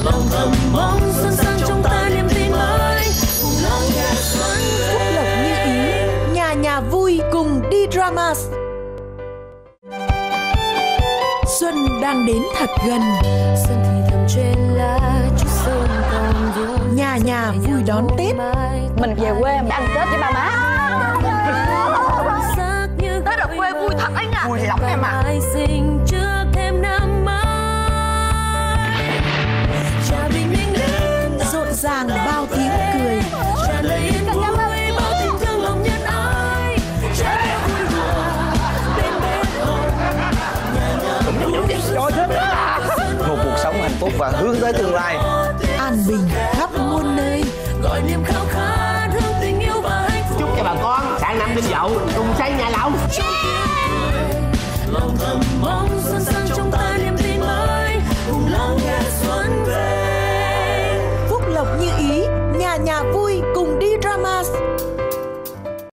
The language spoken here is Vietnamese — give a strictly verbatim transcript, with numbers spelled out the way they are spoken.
lòng thầm mong xuân sang trong ta niềm tin mới. Cùng lắng nghe xuân về. Phúc lộc như ý, nhà nhà vui cùng D-Dramas. Xuân đang đến thật gần. Xuân thì thầm trên lá chút sơn còn vương. Nhà nhà vui đón Tết. Mình về quê mình ăn Tết với ba má. Tết ở quê vui thật anh ạ. Vui lắm em ạ. Sinh trước thêm năm mới. Trà bình minh lên Rộn ràng bao tiếng cười. tràn đầy yên vui bao tình thương lòng nhân ái. Trà theo vui đùa bên bên hồn. Một cuộc sống hạnh phúc và hướng tới tương lai. An bình khắp muôn nơi. Gọi niềm khao khát hương tình yêu và hạnh phúc. Chúc cho bà con sang năm đinh dậu cùng xây nhà lầu. Lòng thầm mong xuân sang trong ta niềm tin mới. Cùng lắng nghe xuân về. Phúc lộc như ý, nhà nhà vui